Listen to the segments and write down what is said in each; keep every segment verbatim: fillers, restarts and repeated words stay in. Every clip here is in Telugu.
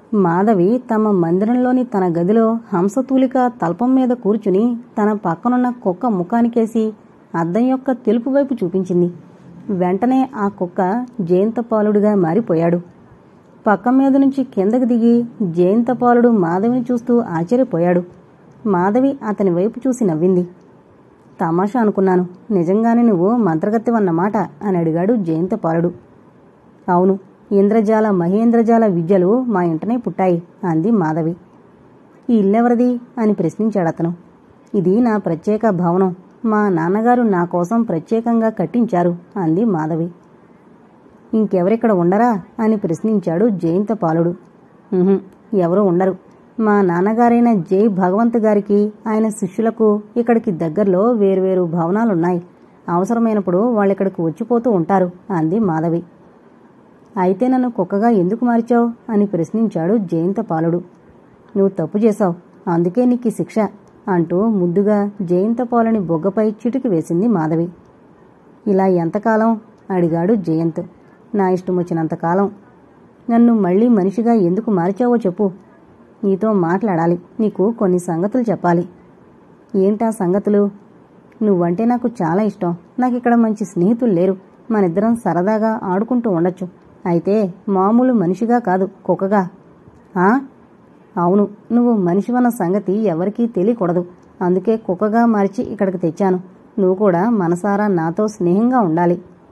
మాధవి తమ మందిరంలోని తన గదిలో హంసతూలిక తల్పం మీద కూర్చుని తన పక్కనున్న కుక్క ముఖానికేసి అద్దం యొక్క తెలుపు వైపు చూపించింది. వెంటనే ఆ కుక్క జయంతపాలుడుగా మారిపోయాడు. పక్క మీద నుంచి కిందకు దిగి జయంతపాలుడు మాధవిని చూస్తూ ఆశ్చర్యపోయాడు. మాధవి అతని వైపు చూసి నవ్వింది. తమాషా అనుకున్నాను, నిజంగానే నువ్వు మంత్రగత్తెవన్నమాట అని అడిగాడు జయంతపాలుడు. అవును, ఇంద్రజాల మహేంద్రజాల విద్యలు మా ఇంటనే పుట్టాయి అంది మాధవి. ఈ ఇల్లెవరిది అని ప్రశ్నించాడతను. ఇది నా ప్రత్యేక భవనం, మా నాన్నగారు నా కోసం ప్రత్యేకంగా కట్టించారు అంది మాధవి. ఇంకెవరిక్కడ ఉండరా అని ప్రశ్నించాడు జయంతపాలుడు. ఎవరూ ఉండరు. మా నాన్నగారైన జై భగవంత్ గారికి ఆయన శిష్యులకు ఇక్కడికి దగ్గరలో వేరువేరు భవనాలున్నాయి. అవసరమైనప్పుడు వాళ్ళిక్కడికి వచ్చిపోతూ ఉంటారు అంది మాధవి. అయితే నన్ను కుక్కగా ఎందుకు మార్చావు అని ప్రశ్నించాడు జయంతపాలుడు. నువ్వు తప్పు చేశావు, అందుకే నీకు శిక్ష అంటూ ముద్దుగా జయంతపాలుని బొగ్గపై చిటికి వేసింది మాధవి. ఇలా ఎంతకాలం అడిగాడు జయంత్. నా ఇష్టం వచ్చినంతకాలం. నన్ను మళ్లీ మనిషిగా ఎందుకు మార్చావో చెప్పు. నీతో మాట్లాడాలి, నీకు కొన్ని సంగతులు చెప్పాలి. ఏంటా సంగతులు? నువ్వంటే నాకు చాలా ఇష్టం. నాకు ఇక్కడ మంచి స్నేహితులు లేరు. మనిద్దరం సరదాగా ఆడుకుంటూ ఉండొచ్చు. అయితే మామూలు మనిషిగా కాదు, కుక్కగా. ఆ అవును, నువ్వు మనిషివన్న సంగతి ఎవరికీ తెలియకూడదు. అందుకే కుక్కగా మార్చి ఇక్కడికి తెచ్చాను. నువ్వు కూడా మనసారా నాతో స్నేహంగా ఉండాలి.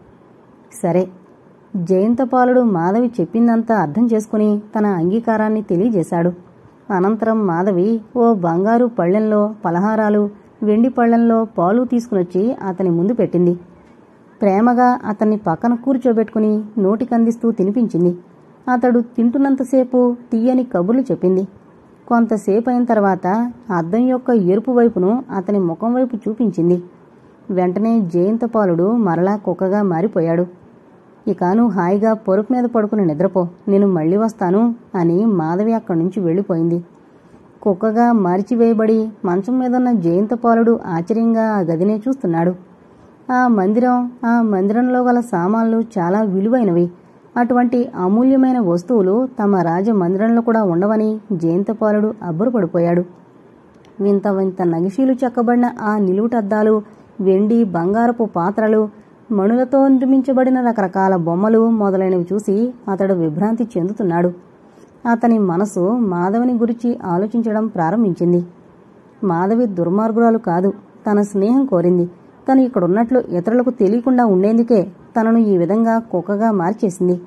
సరే. జయంతపాలుడు మాధవి చెప్పిందంతా అర్థం చేసుకుని తన అంగీకారాన్ని తెలియజేశాడు. అనంతరం మాధవి ఓ బంగారు పళ్ళెంలో పలహారాలు, వెండి పళ్ళెంలో పాలు తీసుకునొచ్చి అతని ముందు పెట్టింది. ప్రేమగా అతన్ని పక్కన కూర్చోబెట్టుకుని నోటికందిస్తూ తినిపించింది. అతడు తింటున్నంతసేపు తీయని కబుర్లు చెప్పింది. కొంతసేపు అయిన తర్వాత అద్దం యొక్క ఎరుపు వైపును అతని ముఖం వైపు చూపించింది. వెంటనే జయంతపాలుడు మరలా కుక్కగా మారిపోయాడు. ఇక నువ్వు హాయిగా పరుపు మీద పడుకుని నిద్రపో, నేను మళ్లీ వస్తాను అని మాధవి అక్కడి నుంచి వెళ్లిపోయింది. కుక్కగా మార్చివేయబడి మంచం మీదున్న జయంతపాలుడు ఆశ్చర్యంగా ఆ గదినే చూస్తున్నాడు. ఆ మందిరం, ఆ మందిరంలో గల సామాన్లు చాలా విలువైనవి. అటువంటి అమూల్యమైన వస్తువులు తమ రాజ మందిరంలో కూడా ఉండవని జయంతపాలుడు అబ్బురపడిపోయాడు. వింత వింత నగిషీలు చెక్కబడిన ఆ నిలువుటద్దాలు, వెండి బంగారపు పాత్రలు, మణులతో నిర్మించబడిన రకరకాల బొమ్మలు మొదలైనవి చూసి అతడు విభ్రాంతి చెందుతున్నాడు. అతని మనసు మాధవిని గురించి ఆలోచించడం ప్రారంభించింది. మాధవి దుర్మార్గురాలు కాదు, తన స్నేహం కోరింది. తను ఇక్కడున్నట్లు ఇతరులకు తెలియకుండా ఉండేందుకే తనను ఈ విధంగా కుక్కగా మార్చేసింది.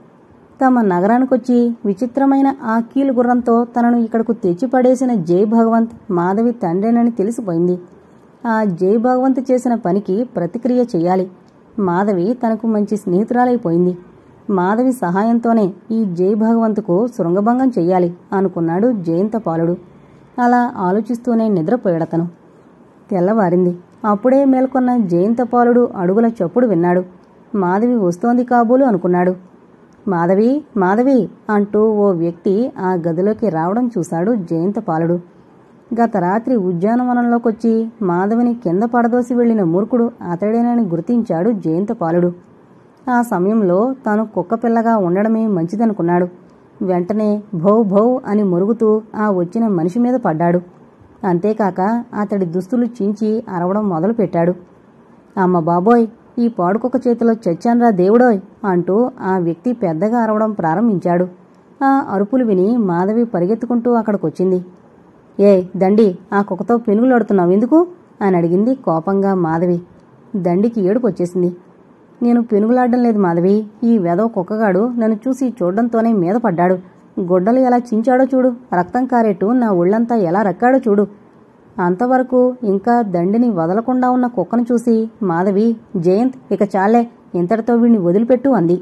తమ నగరానికొచ్చి విచిత్రమైన ఆ కీలు గుర్రంతో తనను ఇక్కడకు తెచ్చిపడేసిన జై భగవంత్ మాధవి తండ్రేనని తెలిసిపోయింది. ఆ జై భగవంత్ చేసిన పనికి ప్రతిక్రియ చెయ్యాలి. మాధవి తనకు మంచి స్నేహితురాలైపోయింది. మాధవి సహాయంతోనే ఈ జై భగవంతుకు శృంగభంగం చెయ్యాలి అనుకున్నాడు జయంతపాలుడు. అలా ఆలోచిస్తూనే నిద్రపోయాడతను. తెల్లవారింది. అప్పుడే మేల్కొన్న జయంతపాలుడు అడుగుల చప్పుడు విన్నాడు. మాధవి వస్తోంది కాబోలు అనుకున్నాడు. మాధవి, మాధవి అంటూ ఓ వ్యక్తి ఆ గదిలోకి రావడం చూశాడు జయంతపాలుడు. గత రాత్రి ఉద్యానవనంలోకొచ్చి మాధవిని కింద పడదోసి వెళ్లిన మూర్ఖుడు అతడేనని గుర్తించాడు జయంతపాలుడు. ఆ సమయంలో తాను కుక్కపిల్లగా ఉండడమే మంచిదనుకున్నాడు. వెంటనే భౌ భౌ అని మురుగుతూ ఆ వచ్చిన మనిషి మీద పడ్డాడు. అంతేకాక అతడి దుస్తులు చించి అరవడం మొదలుపెట్టాడు. అమ్మ బాబోయ్, ఈ పాడుకొక్క చేతిలో చచ్చాన్రా దేవుడోయ్ అంటూ ఆ వ్యక్తి పెద్దగా అరవడం ప్రారంభించాడు. ఆ అరుపులు విని మాధవి పరిగెత్తుకుంటూ అక్కడికొచ్చింది. ఏ దండి, ఆ కుక్కతో పెనుగులాడుతున్నావు ఎందుకు అని అడిగింది కోపంగా మాధవి. దండికి ఏడుపు వచ్చేసింది. నేను పెనుగులాడడం లేదు మాధవి, ఈ వెధవ కుక్కగాడు నన్ను చూసి చూడడంతోనే మీద పడ్డాడు. గొడ్డలు ఎలా చించాడో చూడు, రక్తం కారేట్టు నా ఒళ్లంతా ఎలా రక్కాడో చూడు. అంతవరకు ఇంకా దండిని వదలకుండా ఉన్న కుక్కను చూసి మాధవి, జయంత్ ఇక చాలే, ఇంతటితో వీడిని వదిలిపెట్టు అంది.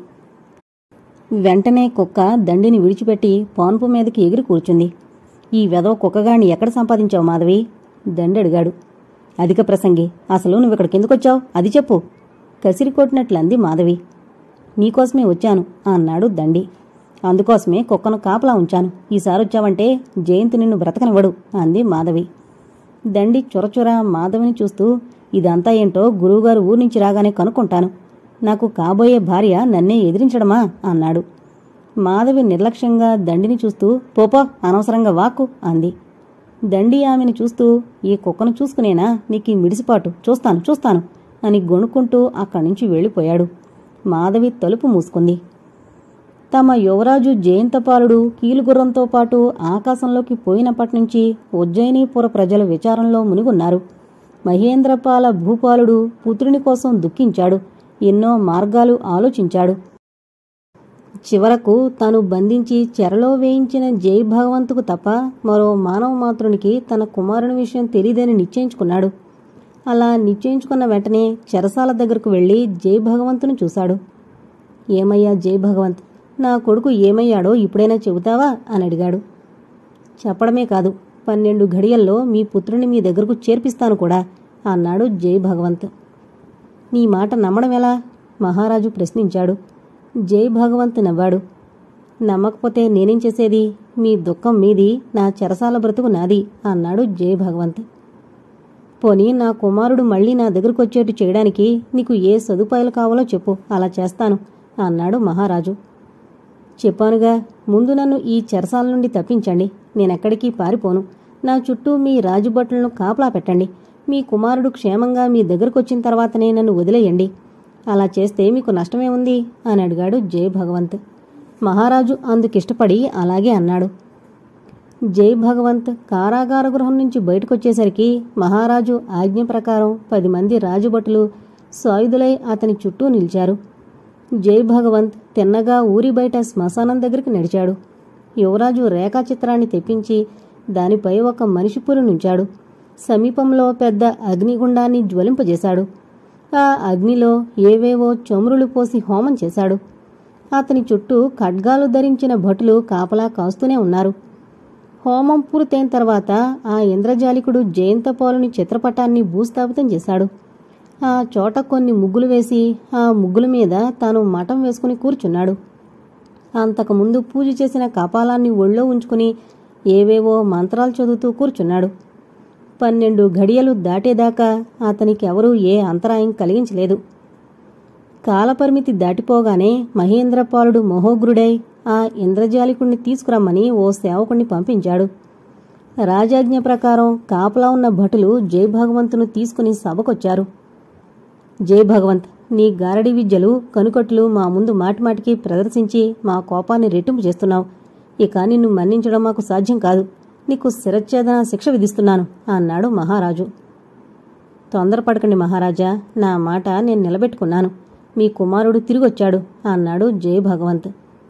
వెంటనే కుక్క దండిని విడిచిపెట్టి పాన్పు మీదకి ఎగిరి కూర్చుంది. ఈ వెధవ కుక్కగాడిని ఎక్కడ సంపాదించావు మాధవి? దండి అడిగాడు. అధిక ప్రసంగి, అసలు నువ్విక్కడికి ఎందుకొచ్చావు అది చెప్పు, కసిరి కొట్టినట్లంది మాధవి. నీకోసమే వచ్చాను అన్నాడు దండి. అందుకోసమే కుక్కను కాపలా ఉంచాను. ఈసారి వచ్చావంటే జయంత్ నిన్ను బ్రతకనివ్వడు అంది మాధవి. దండి చొరచొర మాధవిని చూస్తూ, ఇదంతా ఏంటో గురువుగారు ఊరి నుంచి రాగానే కనుక్కుంటాను. నాకు కాబోయే భార్య నన్నే ఎదిరించడమా అన్నాడు. మాధవి నిర్లక్ష్యంగా దండిని చూస్తూ పోపో అనవసరంగా వాక్కు అంది. దండి ఆమెను చూస్తూ ఈ కుక్కను చూసుకునేనా నీకీ మిడిసిపాటు, చూస్తాను చూస్తాను అని గొణుక్కుంటూ అక్కడి నుంచి వెళ్ళిపోయాడు. మాధవి తలుపు మూసుకుంది. తమ యువరాజు జయంతపాలుడు కీలుగుర్రంతో పాటు ఆకాశంలోకి పోయినప్పటినుంచి ఉజ్జయినీపుర ప్రజల విచారంలో మునిగున్నారు. మహేంద్రపాల భూపాలుడు పుత్రుని కోసం దుఃఖించాడు. ఎన్నో మార్గాలు ఆలోచించాడు. చివరకు తాను బంధించి చెరలో వేయించిన జై భగవంతుకు తప్ప మరో మానవ మాత్రునికి తన కుమారుని విషయం తెలియదని నిశ్చయించుకున్నాడు. అలా నిశ్చయించుకున్న వెంటనే చెరసాల దగ్గరకు వెళ్లి జై భగవంతును చూశాడు. ఏమయ్యా జై భగవంత్, నా కొడుకు ఏమయ్యాడో ఇప్పుడైనా చెబుతావా అని అడిగాడు. చెప్పడమే కాదు, పన్నెండు ఘడియల్లో మీ పుత్రుని మీ దగ్గరకు చేర్పిస్తాను కూడా అన్నాడు జై భగవంత్. నీ మాట నమ్మడం ఎలా? మహారాజు ప్రశ్నించాడు. జై భగవంత్ నవ్వాడు. నమ్మకపోతే నేనేం చేసేది? మీ దుఃఖం మీది, నా చెరసాల బ్రతుకు నాది అన్నాడు జై భగవంత్. పోనీ నా కుమారుడు మళ్లీ నా దగ్గరకు వచ్చేట్టు చేయడానికి నీకు ఏ సదుపాయాలు కావాలో చెప్పు, అలా చేస్తాను అన్నాడు మహారాజు. చెప్పానుగా, ముందు నన్ను ఈ చెరసాల నుండి తప్పించండి. నేనెక్కడికి పారిపోను. నా చుట్టూ మీ రాజుభటులను కాపలా పెట్టండి. మీ కుమారుడు క్షేమంగా మీ దగ్గరకొచ్చిన తర్వాతనే నన్ను వదిలేయండి. అలా చేస్తే మీకు నష్టమే ఉంది అని అడిగాడు జై భగవంత్. మహారాజు అందుకిష్టపడి అలాగే అన్నాడు. జై భగవంత్ కారాగార గృహం నుంచి బయటకొచ్చేసరికి మహారాజు ఆజ్ఞ ప్రకారం పది మంది రాజుభటులు సాయుధులై అతని చుట్టూ నిలిచారు. జై భగవంత్ తిన్నగా ఊరి బయట శ్మశానం దగ్గరికి నడిచాడు. యువరాజు రేఖాచిత్రాన్ని తెప్పించి దానిపై ఒక మనిషి పులి నుంచాడు. సమీపంలో పెద్ద అగ్నిగుండాన్ని జ్వలింపజేశాడు. ఆ అగ్నిలో ఏవేవో చమురులు పోసి హోమం చేశాడు. అతని చుట్టూ ఖడ్గాలు ధరించిన భటులు కాపలా కాస్తూనే ఉన్నారు. హోమం పూర్తయిన తర్వాత ఆ ఇంద్రజాలికుడు జయంతపాలుని చిత్రపటాన్ని భూస్థాపితం చేశాడు. ఆ చోట కొన్ని ముగ్గులు వేసి ఆ ముగ్గుల మీద తాను మఠం వేసుకుని కూర్చున్నాడు. అంతకుముందు పూజ చేసిన కపాలాన్ని ఒళ్ళో ఉంచుకుని ఏవేవో మంత్రాలు చదువుతూ కూర్చున్నాడు. పన్నెండు ఘడియలు దాటేదాకా అతనికి ఎవరూ ఏ అంతరాయం కలిగించలేదు. కాలపరిమితి దాటిపోగానే మహేంద్రపాలుడు మహోగ్రుడై ఆ ఇంద్రజాలికుణ్ణి తీసుకురమ్మని ఓ సేవకుణ్ణి పంపించాడు. రాజాజ్ఞ ప్రకారం కాపలా ఉన్న భటులు జై భగవంతును తీసుకుని సభకొచ్చారు. జై భగవంత్, నీ గారడి విద్యలు కనుకట్లు మా ముందు మాటిమాటికి ప్రదర్శించి మా కోపాన్ని రెట్టింపు చేస్తున్నావు. ఇక నిన్ను మన్నించడం మాకు సాధ్యం కాదు. నీకు శిరచ్ఛేదన శిక్ష విధిస్తున్నాను అన్నాడు మహారాజు. తొందరపడకండి మహారాజా, నా మాట నేను నిలబెట్టుకున్నాను. మీ కుమారుడు తిరిగొచ్చాడు అన్నాడు జై భగవంత్.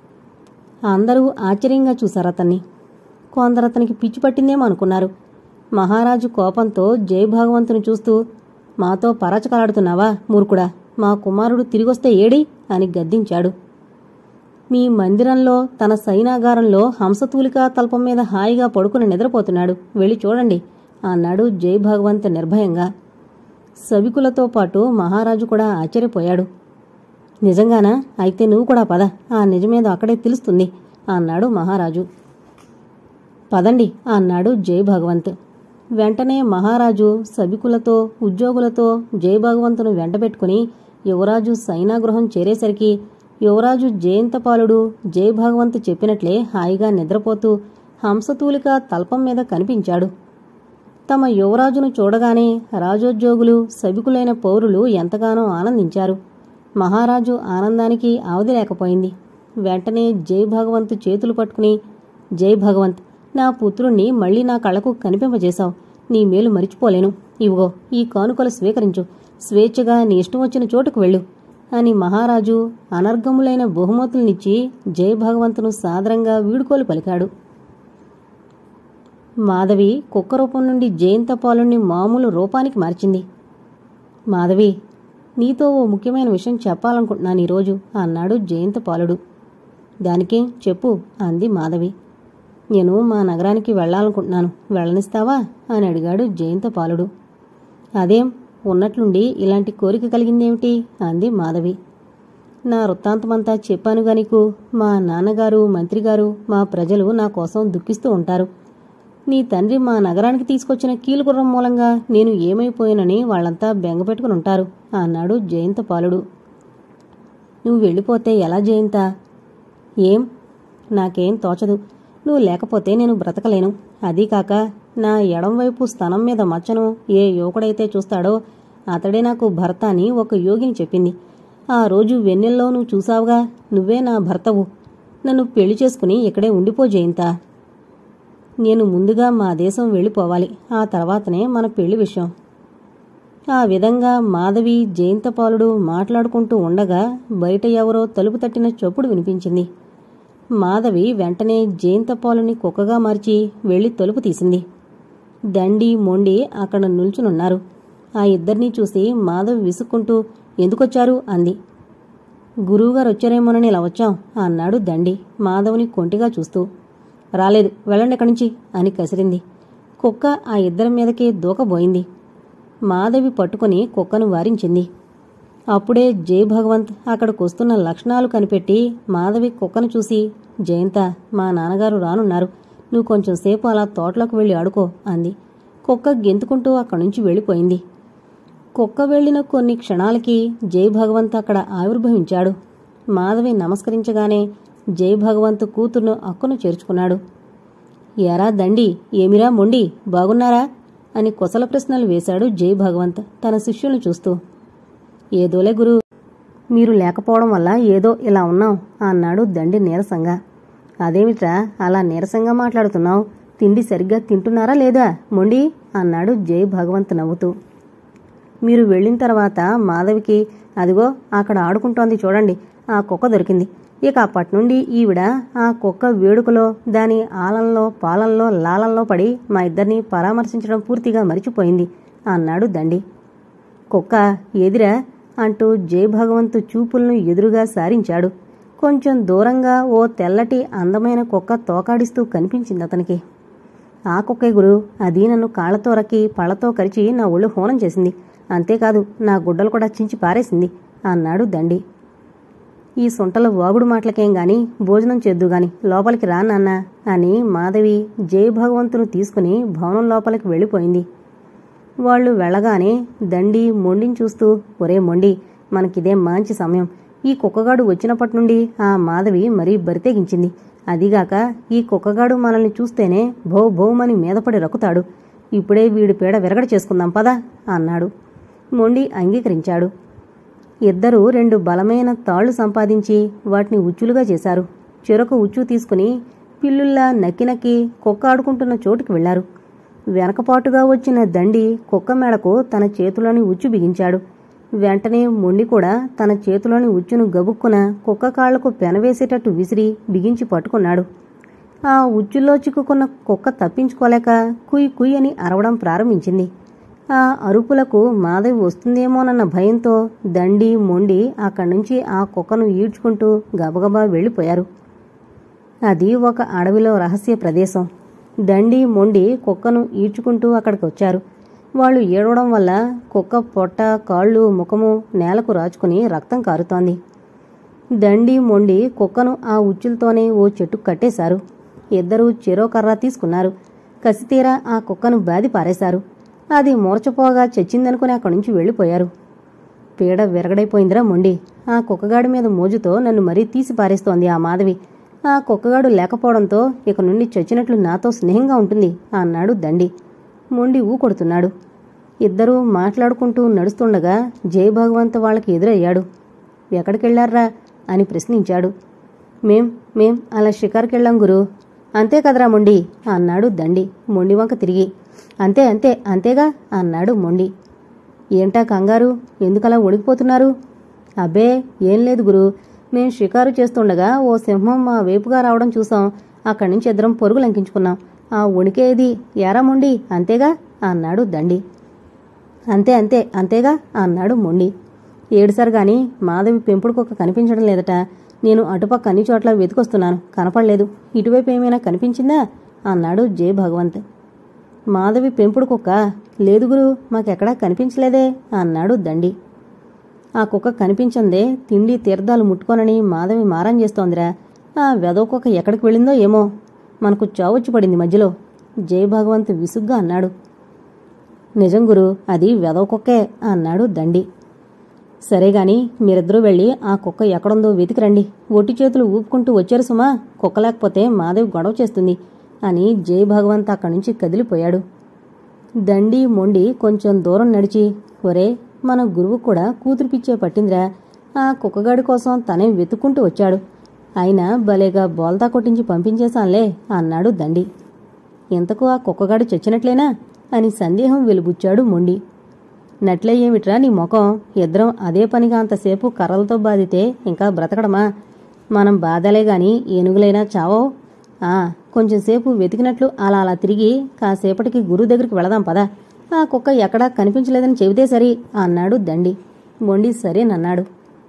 అందరూ ఆశ్చర్యంగా చూశారతన్ని. కొందరతనికి పిచ్చి పట్టిందేమో అనుకున్నారు. మహారాజు కోపంతో జై భగవంతుని చూస్తూ, మాతో పరాచకాలాడుతున్నావా మూర్ఖుడా? మా కుమారుడు తిరిగొస్తే ఏడి అని గద్దించాడు. మీ మందిరంలో తన సైనాగారంలో హంసతూలిక తల్పం మీద హాయిగా పడుకుని నిద్రపోతున్నాడు, వెళ్ళి చూడండి అన్నాడు జై భగవంత్ నిర్భయంగా. సభికులతో పాటు మహారాజు కూడా ఆశ్చర్యపోయాడు. నిజంగానా? అయితే నువ్వు కూడా పద, ఆ నిజమేదో అక్కడే తెలుస్తుంది అన్నాడు మహారాజు. పదండి అన్నాడు జై భగవంత్. వెంటనే మహారాజు సభికులతో ఉద్యోగులతో జై భగవంతును వెంటబెట్టుకుని యువరాజు సైనాగృహం చేరేసరికి యువరాజు జయంతపాలుడు జై భగవంత్ చెప్పినట్లే హాయిగా నిద్రపోతూ హంసతూలిక తల్పం మీద కనిపించాడు. తమ యువరాజును చూడగానే రాజోద్యోగులు సభికులైన పౌరులు ఎంతగానో ఆనందించారు. మహారాజు ఆనందానికి అవధి లేకపోయింది. వెంటనే జై భగవంత్ చేతులు పట్టుకుని, జై భగవంత్, నా పుత్రుణ్ణి మళ్లీ నా కళ్లకు కనిపింపజేశావు. నీ మేలు మరిచిపోలేను. ఇవిగో ఈ కానుకలు స్వీకరించు. స్వేచ్ఛగా నీ ఇష్టం వచ్చిన చోటుకు వెళ్ళు అని మహారాజు అనర్గములైన బహుమతుల్నిచ్చి జై భగవంతును సాదరంగా వీడుకోలు పలికాడు. మాధవి కుక్క రూపం నుండి జయంతపాలుణ్ణి మామూలు రూపానికి మార్చింది. మాధవి, నీతో ఓ ముఖ్యమైన విషయం చెప్పాలనుకుంటున్నాను ఈరోజు అన్నాడు జయంతపాలుడు. దానికేం చెప్పు అంది మాధవి. నేను మా నగరానికి వెళ్లాలనుకుంటున్నాను, వెళ్ళనిస్తావా అని అడిగాడు జయంతపాలుడు. అదేం, ఉన్నట్లుండి ఇలాంటి కోరిక కలిగిందేమిటి అంది మాధవి. నా వృత్తాంతమంతా చెప్పానుగా నీకు. మా నాన్నగారు, మంత్రిగారు, మా ప్రజలు నా కోసం దుఃఖిస్తూ ఉంటారు. నీ తండ్రి మా నగరానికి తీసుకొచ్చిన కీలుగుర్రం మూలంగా నేను ఏమైపోయానని వాళ్లంతా బెంగపెట్టుకుని ఉంటారు అన్నాడు జయంతపాలుడు. నువ్వు వెళ్ళిపోతే ఎలా జయంత? ఏం, నాకేం తోచదు. నువ్వు లేకపోతే నేను బ్రతకలేను. అదీ కాక నా ఎడంవైపు స్తనం మీద మచ్చను ఏ యువకుడైతే చూస్తాడో అతడే నాకు భర్త అని ఒక యోగిని చెప్పింది. ఆ రోజు వెన్నెల్లో నువ్వు చూసావుగా, నువ్వే నా భర్తవు. నన్ను పెళ్లి చేసుకుని ఇక్కడే ఉండిపో జయంత. నేను ముందుగా మా దేశం వెళ్ళిపోవాలి. ఆ తర్వాతనే మన పెళ్లి విషయం. ఆ విధంగా మాధవి జయంతపాలుడు మాట్లాడుకుంటూ ఉండగా బయట ఎవరో తలుపు తట్టిన చప్పుడు వినిపించింది. మాధవి వెంటనే జయంతపాలుని కుక్కగా మార్చి వెళ్లి తలుపు తీసింది. దండి మొండి అక్కడ నిల్చునున్నారు. ఆ ఇద్దరినీ చూసి మాధవి విసుక్కుంటూ ఎందుకొచ్చారు అంది. గురువుగారు వచ్చారేమోనని ఇలా వచ్చాం అన్నాడు దండి మాధవుని కొంటిగా చూస్తూ. రాలేదు, వెళ్ళండి ఎక్కడి నుంచి అని కసిరింది. కుక్క ఆ ఇద్దరి మీదకే దూకబోయింది. మాధవి పట్టుకుని కుక్కను వారించింది. అప్పుడే జై భగవంత్ అక్కడికొస్తున్న లక్షణాలు కనిపెట్టి మాధవి కుక్కను చూసి, జయంత, మా నాన్నగారు రానున్నారు, నువ్వు కొంచెం సేపు అలా తోటలోకి వెళ్ళి ఆడుకో అంది. కుక్క గెంతుకుంటూ అక్కడి నుంచి వెళ్ళిపోయింది. కుక్క వెళ్లిన కొన్ని క్షణాలకి జై భగవంత్ అక్కడ ఆవిర్భవించాడు. మాధవి నమస్కరించగానే జై భగవంత్ కూతుర్ను అక్కును చేర్చుకున్నాడు. ఎరా దండి, ఏమిరా మొండి, బాగున్నారా అని కుశల ప్రశ్నలు వేశాడు జై భగవంత్ తన శిష్యులను చూస్తూ. ఏదోలే గురు, మీరు లేకపోవడం వల్ల ఏదో ఇలా ఉన్నాం అన్నాడు దండి నీరసంగా. అదేమిట్రా అలా నీరసంగా మాట్లాడుతున్నావు? తిండి సరిగ్గా తింటున్నారా లేదా మొండి అన్నాడు జై భగవంత్ నవ్వుతూ. మీరు వెళ్ళిన తర్వాత మాధవికి అదిగో అక్కడ ఆడుకుంటోంది చూడండి, ఆ కుక్క దొరికింది. ఇక అప్పట్నుండి ఈవిడ ఆ కుక్క వేడుకలో, దాని ఆలంలో, పాలల్లో, లాలంలో పడి మా ఇద్దరిని పరామర్శించడం పూర్తిగా మరిచిపోయింది అన్నాడు దండి. కుక్క ఏదిరా అంటూ జై భగవంతు చూపులను ఎదురుగా సారించాడు. కొంచెం దూరంగా ఓ తెల్లటి అందమైన కుక్క తోకాడిస్తూ కనిపించింది అతనికి. ఆ కుక్కే గురు, అది నన్ను కాళ్లతో రక్కి పళ్లతో కరిచి నా ఒళ్ళు హోనం చేసింది. అంతేకాదు నా గుడ్డలు కూడా చించి పారేసింది అన్నాడు దండి. ఈ సొంటల వాగుడు మాటలకేం గాని భోజనం చేద్దుగాని లోపలికి రా నాన్న అని మాధవి జై భగవంతును తీసుకుని భవనం లోపలికి వెళ్ళిపోయింది. వాళ్లు వెళ్లగానే దండి మొండిని చూస్తూ, ఒరే మొండి, మనకిదే మంచి సమయం. ఈ కుక్కగాడు వచ్చినప్పటి నుండి ఆ మాధవి మరీ బరితెగించింది. అదిగాక ఈ కుక్కగాడు మనల్ని చూస్తేనే భౌ భౌమని మీదపడి రక్కుతాడు. ఇప్పుడే వీడి పీడ విరగడ చేసుకుందాం పదా అన్నాడు. మొండి అంగీకరించాడు. ఇద్దరూ రెండు బలమైన తాళ్లు సంపాదించి వాటిని ఉచ్చులుగా చేశారు. చెరొక ఉచ్చు తీసుకుని పిల్లుల్లా నక్కి నక్కి కుక్క ఆడుకుంటున్న చోటుకి వెళ్లారు. వెనకపాటుగా వచ్చిన దండి కుక్క మెడకు తన చేతిలోని ఉచ్చు బిగించాడు. వెంటనే మొండి కూడా తన చేతిలోని ఉచ్చును గబుక్కున కుక్క కాళ్లకు పెనవేసేటట్టు విసిరి బిగించి పట్టుకున్నాడు. ఆ ఉచ్చుల్లో చిక్కుకున్న కుక్క తప్పించుకోలేక కుయ్ కుయ్ అని అరవడం ప్రారంభించింది. ఆ అరుపులకు మాధవి వస్తుందేమోనన్న భయంతో దండి మొండి అక్కడి నుంచి ఆ కుక్కను ఈడ్చుకుంటూ గబగబా వెళ్లిపోయారు. అది ఒక అడవిలో రహస్య ప్రదేశం. దండి మొండి కుక్కను ఈడ్చుకుంటూ అక్కడికి వచ్చారు. వాళ్లు ఏడవడం వల్ల కుక్క పొట్ట, కాళ్ళు, ముఖము నేలకు రాచుకుని రక్తం కారుతోంది. దండి మొండి కుక్కను ఆ ఉచ్చులతోనే ఓ చెట్టు కట్టేశారు. ఇద్దరూ చెరో కర్ర తీసుకున్నారు. కసితీరా ఆ కుక్కను బాది పారేశారు. అది మూర్చపోగా చచ్చిందనుకుని అక్కడి నుంచి వెళ్లిపోయారు. పీడ విరగడైపోయిందిరా మొండి, ఆ కుక్కగాడి మీద మోజుతో నన్ను మరీ తీసి పారేస్తోంది ఆ మాధవి. ఆ కుక్కగాడు లేకపోవడంతో ఇక నుండి చచ్చినట్లు నాతో స్నేహంగా ఉంటుంది అన్నాడు దండి. మొండి ఊ కొడుతున్నాడు. ఇద్దరూ మాట్లాడుకుంటూ నడుస్తుండగా జై భగవంత్ వాళ్ళకి ఎదురయ్యాడు. ఎక్కడికెళ్లారా అని ప్రశ్నించాడు. మేం మేం అలా షికారుకెళ్ళాం గురు. అంతే కదరా మొండి అన్నాడు దండి మొండి వంక తిరిగి. అంతే అంతే అంతేగా అన్నాడు మొండి. ఏంటా కంగారు, ఎందుకలా వణికిపోతున్నారు? అబ్బే ఏం లేదు గురు, మేం షికారు చేస్తుండగా ఓ సింహం మా వైపుగా రావడం చూసాం. అక్కడి నుంచి ఇద్దరం పొరుగు లంకించుకున్నాం. ఆ వణికేది ఏరా మొండి, అంతేగా అన్నాడు దండి. అంతే అంతే అంతేగా అన్నాడు మొండి. ఏడుసారు గాని మాధవి పెంపుడు కుక్క కనిపించడం లేదట. నేను అటుపక్క అన్ని చోట్ల వెతికొస్తున్నాను, కనపడలేదు. ఇటువైపు ఏమైనా కనిపించిందా అన్నాడు జై భగవంత్. మాధవి పెంపుడు కుక్క లేదు గురు, మాకెక్కడా కనిపించలేదే అన్నాడు దండి. ఆ కుక్క కనిపించందే తిండి తీర్థాలు ముట్టుకోనని మాధవి మారం చేస్తోందిరా. ఆ వెదవ కుక్క ఎక్కడికి వెళ్ళిందో ఏమో, మనకు చావొచ్చి పడింది మధ్యలో జై భగవంత్ విసుగ్గా అన్నాడు. నిజం గురు, అది వెదవ కుక్కే అన్నాడు దండి. సరేగాని మీరిద్దరూ వెళ్ళి ఆ కుక్క ఎక్కడుందో వెతికిరండి. ఒట్టి చేతులు ఊపుకుంటూ వచ్చారు సుమా, కుక్క లేకపోతే మాధవి గొడవ చేస్తుంది అని జై భగవంత్ అక్కడి నుంచి కదిలిపోయాడు. దండి మొండి కొంచెం దూరం నడిచి, ఒరే మన గురువు కూడా కూతురు పిచ్చే పట్టిందిరా, ఆ కుక్కగాడి కోసం తనే వెతుక్కుంటూ వచ్చాడు, అయినా భలేగా బోల్తా కొట్టించి పంపించేశాన్లే అన్నాడు దండి. ఇంతకు ఆ కుక్కగాడు చచ్చినట్లేనా అని సందేహం వెలుబుచ్చాడు మొండి. నట్లే ఏమిట్రా నీ ముఖం, ఇద్దరం అదే పనిగా అంతసేపు కర్రలతో బాధితే ఇంకా బ్రతకడమా? మనం బాధలే గాని ఏనుగులైనా చావో. ఆ కొంచెంసేపు వెతికినట్లు అలా అలా తిరిగి కాసేపటికి గురువు దగ్గరికి వెళదాం పదా, ఆ కుక్క ఎక్కడా కనిపించలేదని చెబితే సరి అన్నాడు దండి. మొండి సరేనన్నాడు.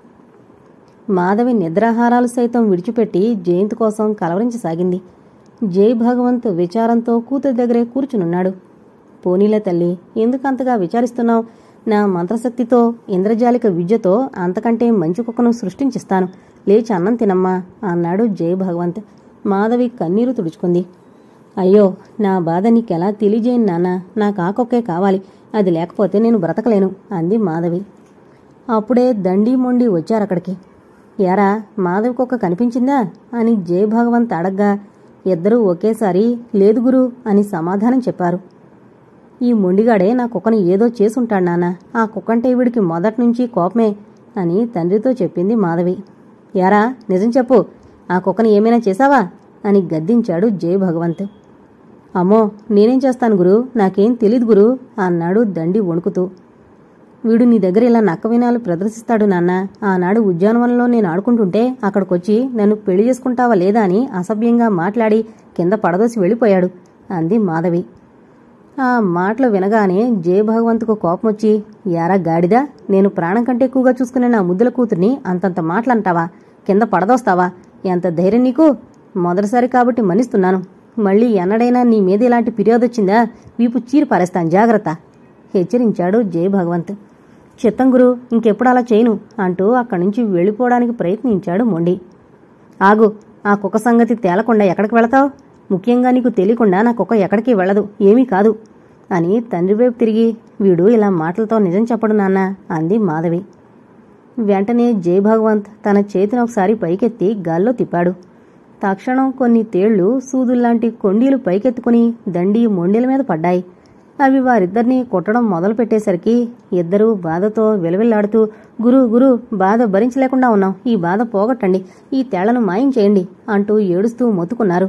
మాధవి నిద్రాహారాలు సైతం విడిచిపెట్టి జయంత్ కోసం కలవరించసాగింది. జై భగవంత్ విచారంతో కూతురి దగ్గరే కూర్చునున్నాడు. పోనీలే తల్లి, ఎందుకంతగా విచారిస్తున్నావు? నా మంత్రశక్తితో ఇంద్రజాలిక విద్యతో అంతకంటే మంచి కుక్కను సృష్టించిస్తాను, లేచి అన్నం తినమ్మా అన్నాడు జై భగవంత్. మాధవి కన్నీరు తుడుచుకుంది. అయ్యో నా బాధ నీకెలా తెలియజేయను నాన్న, నాకు ఆ కుక్కే కావాలి, అది లేకపోతే నేను బ్రతకలేను అంది మాధవి. అప్పుడే దండి మొండి వచ్చారక్కడికి. యారా మాధవి కుక్క కనిపించిందా అని జై భగవంత్ అడగ్గా ఇద్దరూ ఒకేసారి లేదు గురు అని సమాధానం చెప్పారు. ఈ మొండిగాడే నా కుక్కను ఏదో చేసుంటాడు నాన్న, ఆ కుక్కంటే వీడికి మొదట్నుంచి కోపమే అని తండ్రితో చెప్పింది మాధవి. యారా నిజం చెప్పు, ఆ కుక్కను ఏమైనా చేశావా అని గద్దించాడు జై భగవంత్. అమ్మో నేనేం చేస్తాను గురు, నాకేం తెలీదు గురు అన్నాడు దండి వణుకుతూ. వీడు నీ దగ్గర ఇలా నక్క వినాలు ప్రదర్శిస్తాడు నాన్న, ఆనాడు ఉద్యానవనంలో నేను ఆడుకుంటుంటే అక్కడికొచ్చి నన్ను పెళ్లి చేసుకుంటావా లేదా అని అసభ్యంగా మాట్లాడి కింద పడదోసి వెళ్ళిపోయాడు అంది మాధవి. ఆ మాటలు వినగానే జై భగవంత్కు కోపమొచ్చి, యారా గాడిదా, నేను ప్రాణం కంటే ఎక్కువగా చూసుకునే నా ముద్దుల కూతుర్ని అంతంత మాటలంటావా, కింద పడదోస్తావా, ఎంత ధైర్యం నీకు? మొదటిసారి కాబట్టి మన్నిస్తున్నాను, మళ్ళీ ఎన్నడైనా నీ మీద ఇలాంటి ఫిర్యాదొచ్చిందా వీపు చీరి పారేస్తాను జాగ్రత్త హెచ్చరించాడు జై భగవంత్. చిత్తం గురు, ఇంకెప్పుడు అలా చేయను అంటూ అక్కడి నుంచి వెళ్ళిపోవడానికి ప్రయత్నించాడు మొండి. ఆగు, ఆ కుక్క సంగతి తేలకుండా ఎక్కడికి వెళతావు? ముఖ్యంగా నీకు తెలియకుండా నా కుక్క ఎక్కడికి వెళ్ళదు, ఏమీ కాదు అని తండ్రి వైపు తిరిగి, వీడు ఇలా మాటలతో నిజం చెప్పడు నాన్న అంది మాధవి. వెంటనే జై భగవంత్ తన చేతిని ఒకసారి పైకెత్తి గాల్లో తిప్పాడు. తక్షణం కొన్ని తేళ్లు సూదుల్లాంటి కొండీలు పైకెత్తుకుని దండి మొండెల మీద పడ్డాయి. అవి వారిద్దరినీ కొట్టడం మొదలు పెట్టేసరికి ఇద్దరూ బాధతో విలవిల్లాడుతూ, గురు గురు బాధ భరించలేకుండా ఉన్నాం, ఈ బాధ పోగొట్టండి, ఈ తేళ్లను మాయం చేయండి అంటూ ఏడుస్తూ మొత్తుకున్నారు.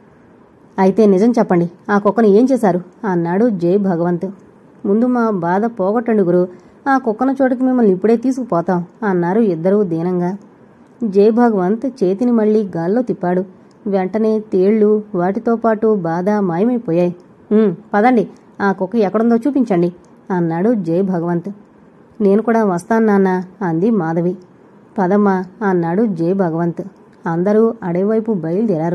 అయితే నిజం చెప్పండి, ఆ కుక్కను ఏం చేశారు అన్నాడు జై భగవంత్. ముందు మా బాధ పోగొట్టండి గురు, ఆ కుక్కను చోటుకి మిమ్మల్ని ఇప్పుడే తీసుకుపోతాం అన్నారు ఇద్దరూ దీనంగా. జై భగవంత్ చేతిని మళ్లీ గాల్లో తిప్పాడు. వెంటనే తేళ్లు వాటితో పాటు బాధ మాయమైపోయాయి. పదండి, ఆ కుక్క ఎక్కడుందో చూపించండి అన్నాడు జై భగవంత్. నేను కూడా వస్తాను నాన్న అంది మాధవి. పదమ్మా అన్నాడు జై భగవంత్. అందరూ అడవివైపు బయలుదేరారు.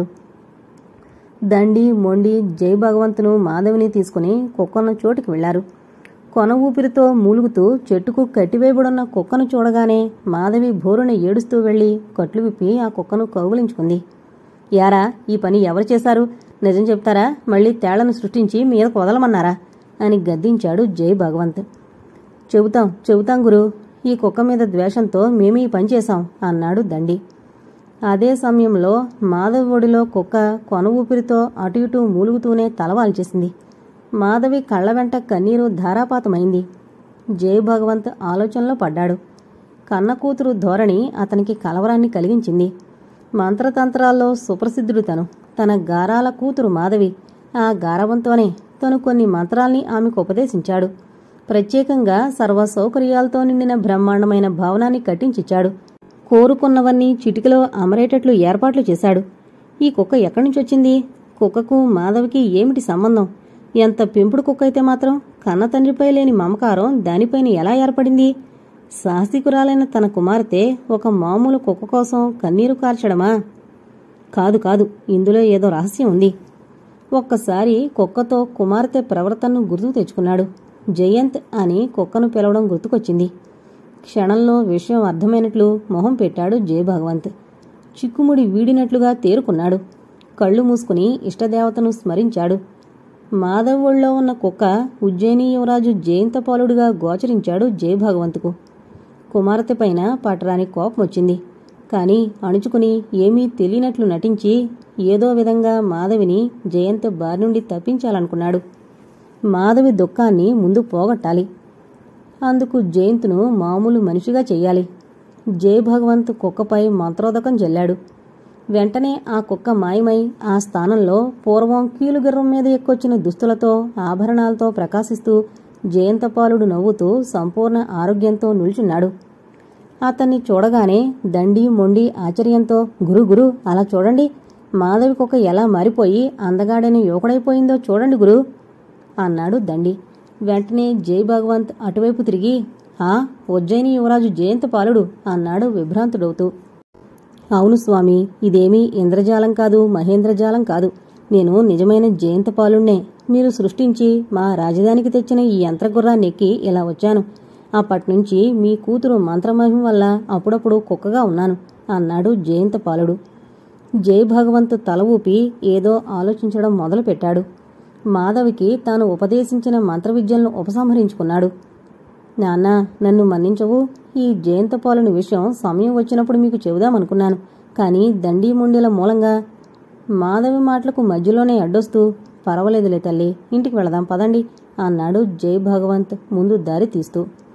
దండి మొండి జై భగవంతును మాధవిని తీసుకుని కుక్కన్న చోటుకి వెళ్లారు. కొన ఊపిరితో మూలుగుతూ చెట్టుకు కట్టివేయబడున్న కుక్కను చూడగానే మాధవి భోరున ఏడుస్తూ వెళ్లి కట్లు విప్పి ఆ కుక్కను కౌగిలించుకుంది. యారా ఈ పని ఎవరు చేశారు, నిజం చెప్తారా, మళ్లీ తేళ్లను సృష్టించి మీదకు వదలమన్నారా అని గద్దించాడు జై భగవంత్. చెబుతాం చెబుతాం గురు, ఈ కుక్క మీద ద్వేషంతో మేమీ పని చేశాం అన్నాడు దండి. అదే సమయంలో మాధవి ఒడిలో కుక్క కొన ఊపిరితో అటు ఇటూ మూలుగుతూనే తలవాల్చేసింది. మాధవి కళ్ల వెంట కన్నీరు ధారాపాతమైంది. జై భగవంత్ ఆలోచనలో పడ్డాడు. కన్న కూతురు ధోరణి అతనికి కలవరాన్ని కలిగించింది. మంత్రతంత్రాల్లో సుప్రసిద్ధుడు తను. తన గారాల కూతురు మాధవి. ఆ గారవంతోనే తను కొన్ని మంత్రాల్ని ఆమెకు ఉపదేశించాడు. ప్రత్యేకంగా సర్వ సౌకర్యాలతో నిండిన బ్రహ్మాండమైన భవనాన్ని కట్టించిచ్చాడు. కోరుకున్నవన్నీ చిటికలో అమరేటట్లు ఏర్పాట్లు చేశాడు. ఈ కుక్క ఎక్కడి నుంచొచ్చింది? కుక్కకు మాధవికి ఏమిటి సంబంధం? ఎంత పెంపుడు కుక్క అయితే మాత్రం కన్న తండ్రిపై లేని మమకారం దానిపైన ఎలా ఏర్పడింది? సాహసికురాలైన తన కుమార్తె ఒక మామూలు కుక్క కోసం కన్నీరు కార్చడమా? కాదు కాదు, ఇందులో ఏదో రహస్యం ఉంది. ఒక్కసారి కుక్కతో కుమార్తె ప్రవర్తనను గుర్తుకు తెచ్చుకున్నాడు. జయంత్ అని కుక్కను పిలవడం గుర్తుకొచ్చింది. క్షణంలో విషయం అర్థమైనట్లు మొహం పెట్టాడు జై భగవంత్. చిక్కుముడి వీడినట్లుగా తేరుకున్నాడు. కళ్ళు మూసుకుని ఇష్టదేవతను స్మరించాడు. మాధవ్ ఒళ్ళో ఉన్న కుక్క ఉజ్జయిని యువరాజు జయంతపాలుడిగా గోచరించాడు జై భగవంతుకు. కుమార్తెపైన పట్టరాని కోపం వచ్చింది. కాని అణుచుకుని ఏమీ తెలియనట్లు నటించి ఏదో విధంగా మాధవిని జయంత్ బారి నుండి తప్పించాలనుకున్నాడు. మాధవి దుఃఖాన్ని ముందు పోగొట్టాలి. అందుకు జయంత్ను మామూలు మనిషిగా చెయ్యాలి. జై భగవంత్ కుక్కపై మంత్రోదకం జల్లాడు. వెంటనే ఆ కుక్క మాయమై ఆ స్థానంలో పూర్వం కీలుగుర్రం మీద ఎక్కొచ్చిన దుస్తులతో ఆభరణాలతో ప్రకాశిస్తూ జయంతపాలుడు నవ్వుతూ సంపూర్ణ ఆరోగ్యంతో నిల్చున్నాడు. అతన్ని చూడగానే దండి మొండి ఆశ్చర్యంతో గురు గురు అలా చూడండి, మాధవి కుక్క ఎలా మారిపోయి అందగాడని యువకుడైపోయిందో చూడండి గురు అన్నాడు దండి. వెంటనే జై భగవంత్ అటువైపు తిరిగి ఆ ఉజ్జయిని యువరాజు జయంతపాలుడు అన్నాడు విభ్రాంతుడవుతూ. అవును స్వామి, ఇదేమీ ఇంద్రజాలం కాదు, మహేంద్రజాలం కాదు. నేను నిజమైన జయంతపాలుణ్ణే. మీరు సృష్టించి మా రాజధానికి తెచ్చిన ఈ యంత్రగుర్రాన్నెక్కి ఇలా వచ్చాను. అప్పట్నుంచి మీ కూతురు మంత్రమహిమ వల్ల అప్పుడప్పుడు కుక్కగా ఉన్నాను అన్నాడు జయంతపాలుడు. జై భగవంత్ తల ఊపి ఏదో ఆలోచించడం మొదలుపెట్టాడు. మాధవికి తాను ఉపదేశించిన మంత్రవిద్యలను ఉపసంహరించుకున్నాడు. నాన్నా, నన్ను మన్నించవు. ఈ జయంతపాలుని విషయం సమయం వచ్చినప్పుడు మీకు చెబుదామనుకున్నాను. కాని దండీముండిల మూలంగా మాధవి మాటలకు మధ్యలోనే అడ్డొస్తూ పర్వాలేదులే తల్లి, ఇంటికి వెళదాం పదండి అన్నాడు జై భగవంత్ ముందు దారి తీస్తూ.